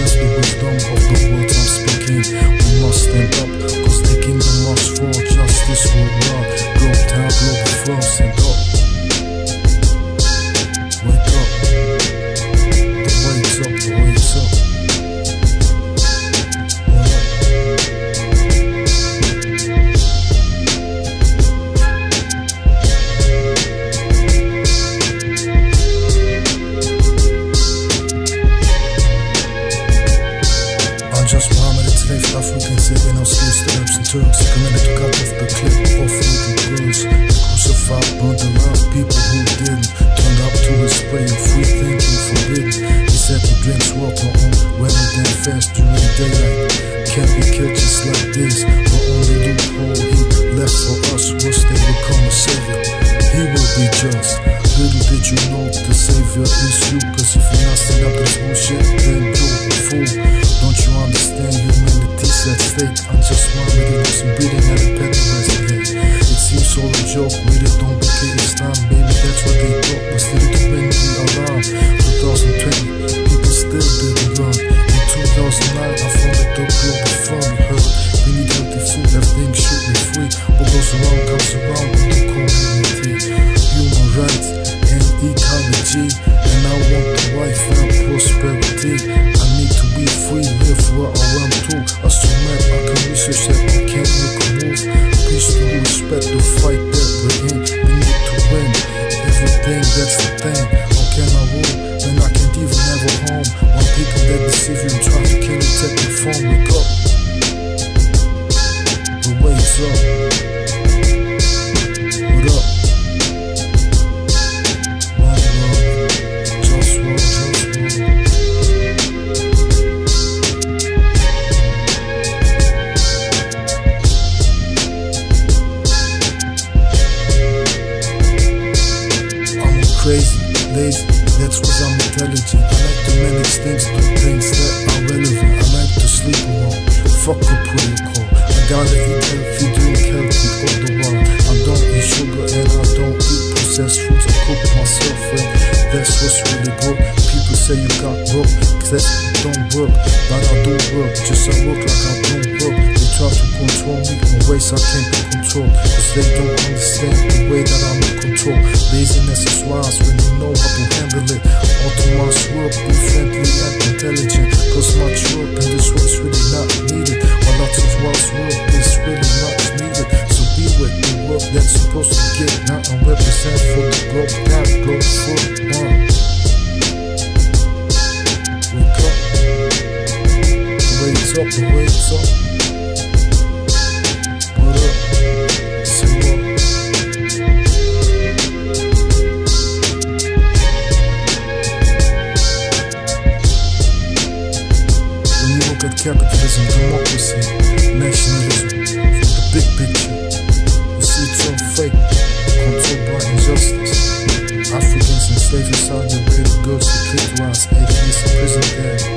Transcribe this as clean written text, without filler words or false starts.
has the wisdom of the words I'm speaking. We must stand up, cause the kingdom must fall. Justice will rise, globe town, global firm, stand up. Wake up, the wait's up, the wait's up. Just Muhammad enslaved Africans living on slaves to Arabs and Turks. Committed to cut off the clip of little girls. Crucified, burned alive people who didn't. Turned up to his spray of free thinking forbidden. He said to drinks water on rather than fast during daylight. Can't be killed just like this. The only loophole he left for us was they become a savior. He will be just. Little did you know the savior is you. Cause if you're not standing up to this bullshit, then you're a fool. Don't you understand humanity's at stake? I'm just Muhammad and some breathing at a better investigate. It seems all a joke, read it, don't be kidding, Islam. Maybe that's what they thought, but still to bring the alarm. 2020, people still didn't learn. In 2009, I founded the global fund. Heard, we need healthy food, everything should be free. What goes around comes around with the community. Human rights and ecology, and I want the wife and prosperity. I need to be free, live where I want to. As to map, I can research that I can't make a move. Peace to respect the fight that we're in. We need to win everything, that's the thing. How can I rule when I can't even have a home? One people that deceive you and try to kill you, take your phone, wake up. The wait's up. What up? Crazy, lazy, that's cause I'm intelligent. I like to manage things, do things that are relevant. I like to sleep alone, fuck a protocol. I gotta eat healthy, drink healthy all the while. I don't eat sugar and I don't eat processed foods. I cook myself and that's what's really good. People say you got broke, cause that don't work. But I do work, just I work like I don't work. They try to control me in ways I can't be controlled. Cause they don't understand the way that I'm in control. Laziness is wise when you know how to handle it. Autonomous work, be friendly and intelligent. Cause much work in this world's really not needed. While lots of wise work is really much needed. So be with the work that's supposed to get now and represent for the globe, that globe for one. Wake up, the wait's up, the wait's up. What up? Say what? At capitalism, democracy, nationalism, from the big picture, you see it's all fake, controlled by injustice. Africans enslaved in Saudi Arabia, girls to kid rise, atheists in prison there.